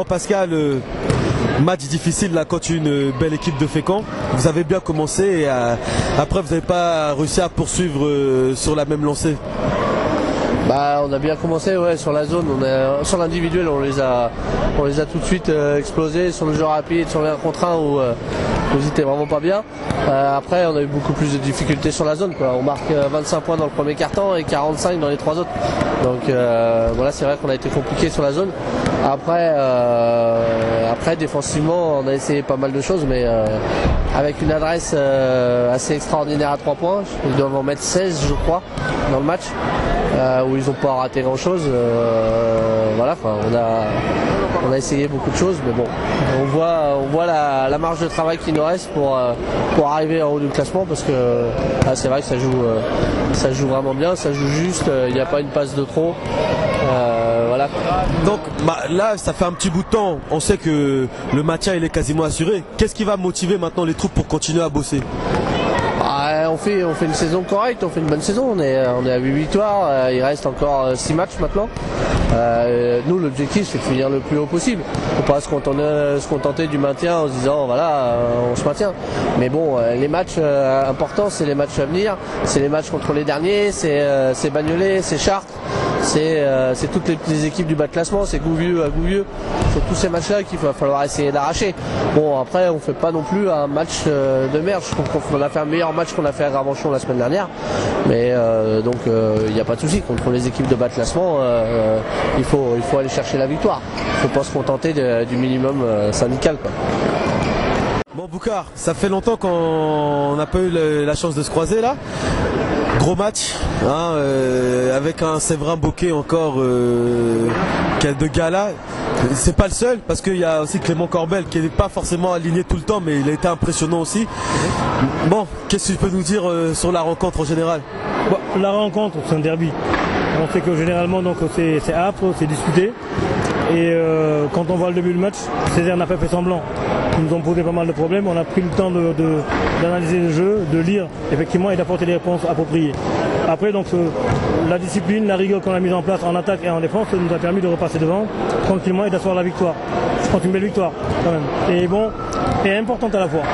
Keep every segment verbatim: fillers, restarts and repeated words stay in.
Jean-Pascal, euh, match difficile là contre une belle équipe de Fécamp. Vous avez bien commencé et euh, après vous n'avez pas réussi à poursuivre euh, sur la même lancée. Bah, on a bien commencé ouais, sur la zone, on a, sur l'individuel on les a on les a tout de suite euh, explosés, sur le jeu rapide, sur les un contre un où, euh, où ils étaient vraiment pas bien. Euh, après on a eu beaucoup plus de difficultés sur la zone quoi. On marque euh, vingt-cinq points dans le premier quart-temps et quarante-cinq dans les trois autres. Donc euh, voilà, c'est vrai qu'on a été compliqué sur la zone. Après, euh, après défensivement on a essayé pas mal de choses, mais euh, avec une adresse euh, assez extraordinaire à trois points, ils doivent en mettre seize je crois dans le match. Euh, où ils n'ont pas raté grand chose. Euh, voilà, enfin, on a, on a essayé beaucoup de choses, mais bon, on voit, on voit la, la marge de travail qui nous reste pour, euh, pour arriver en haut du classement, parce que ah, c'est vrai que ça joue, euh, ça joue vraiment bien, ça joue juste, il euh, n'y a pas une passe de trop. Euh, voilà. Donc bah, là, ça fait un petit bout de temps, on sait que le maintien il est quasiment assuré. Qu'est-ce qui va motiver maintenant les troupes pour continuer à bosser? Ah, on, fait, on fait une saison correcte, on fait une bonne saison, on est, on est à huit victoires, euh, il reste encore six matchs maintenant. Euh, nous l'objectif c'est de finir le plus haut possible. On ne peut pas se contenter, se contenter du maintien en se disant voilà euh, on se maintient. Mais bon, euh, les matchs euh, importants c'est les matchs à venir, c'est les matchs contre les derniers, c'est euh, Bagnolet, c'est Chartres, c'est euh, toutes les petites équipes du bas de classement, c'est Gouvieux à Gouvieux, c'est tous ces matchs là qu'il va falloir essayer d'arracher. Bon après on ne fait pas non plus un match euh, de merde, je trouve qu'on a fait un meilleur match qu'on a fait à Gravenchon la semaine dernière, mais euh, donc il euh, n'y a pas de souci contre les équipes de bas de classement. Euh, Il faut, il faut aller chercher la victoire. Il ne faut pas se contenter de, du minimum euh, syndical, quoi. Bon Boucard, ça fait longtemps qu'on n'a pas eu le, la chance de se croiser là. Gros match, hein, euh, avec un Séverin Bocquet encore euh, de gala. C'est pas le seul, parce qu'il y a aussi Clément Corbel qui n'est pas forcément aligné tout le temps, mais il a été impressionnant aussi. Bon, qu'est-ce que tu peux nous dire euh, sur la rencontre en général? Bon, la rencontre, c'est un derby. On sait que généralement c'est âpre, c'est disputé. Et euh, quand on voit le début du match, Césaire n'a pas fait semblant. Ils nous ont posé pas mal de problèmes. On a pris le temps d'analyser de, de, le jeu, de lire effectivement et d'apporter des réponses appropriées. Après, donc, euh, la discipline, la rigueur qu'on a mise en place en attaque et en défense nous a permis de repasser devant tranquillement et d'asseoir la victoire. Je pense une belle victoire quand même. Et bon, et importante à la fois.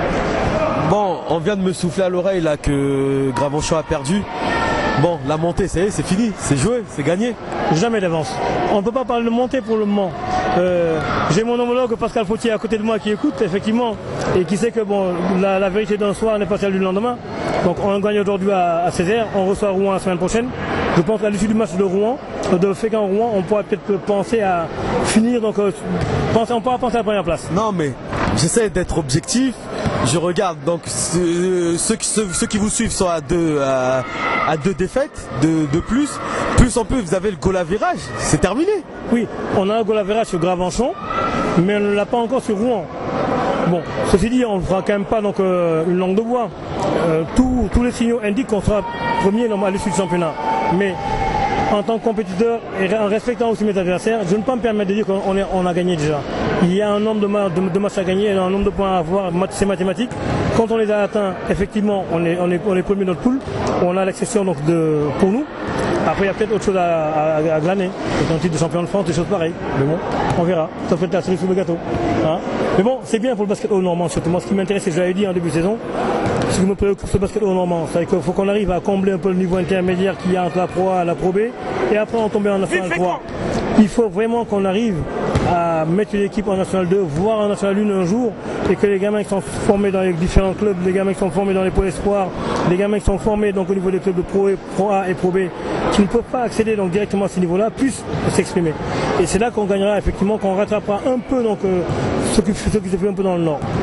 Bon, on vient de me souffler à l'oreille là que Gravenchon a perdu. Bon, la montée, c'est fini, c'est joué, c'est gagné. Jamais d'avance. On ne peut pas parler de montée pour le moment. Euh, J'ai mon homologue Pascal Fautier à côté de moi qui écoute, effectivement, et qui sait que bon, la, la vérité d'un soir n'est pas celle du lendemain. Donc on gagne aujourd'hui à, à Césaire, on reçoit Rouen la semaine prochaine. Je pense qu'à l'issue du match de Rouen, de Fécamp-Rouen, on pourra peut-être penser à finir, donc euh, penser, on pourra penser à la première place. Non mais j'essaie d'être objectif. Je regarde donc ceux, ceux, ceux, ceux qui vous suivent sont à deux, à, à deux défaites de, de plus. Plus en plus vous avez le goal à virage, c'est terminé. Oui, on a un goal à virage sur Gravenchon, mais on ne l'a pas encore sur Rouen. Bon, ceci dit, on ne fera quand même pas donc, euh, une langue de bois. Euh, tous, tous les signaux indiquent qu'on sera premier à l'issue du championnat. Mais en tant que compétiteur et en respectant aussi mes adversaires, je ne peux pas me permettre de dire qu'on on a gagné déjà. Il y a un nombre de, ma de, de matchs à gagner, un nombre de points à avoir, c'est mathématique. Quand on les a atteints, effectivement, on est, on est, on est premier de notre poule. On a l'exception donc de, pour nous. Après, il y a peut-être autre chose à, à, à glaner. C'est un titre de champion de France, des choses pareilles. Mais bon, on verra. Ça peut être la cerise sous le gâteau. Hein, mais bon, c'est bien pour le basket au normand. Surtout moi, ce qui m'intéresse, c'est que je l'avais dit en début de saison, ce qui me préoccupe, c'est le basket au normand. C'est-à-dire qu'il faut qu'on arrive à combler un peu le niveau intermédiaire qu'il y a entre la Pro A et la Pro B. Et après, on tombe en National trois. Il faut vraiment qu'on arrive à mettre une équipe en National deux, voire en National un un jour, et que les gamins qui sont formés dans les différents clubs, les gamins qui sont formés dans les Pro Espoirs, les gamins qui sont formés donc au niveau des clubs de Pro, Pro A et Pro B, qui ne peuvent pas accéder donc directement à ce niveau-là, puissent s'exprimer. Et c'est là qu'on gagnera effectivement, qu'on rattrapera un peu donc, euh, ce qui, ce qui se fait un peu dans le Nord.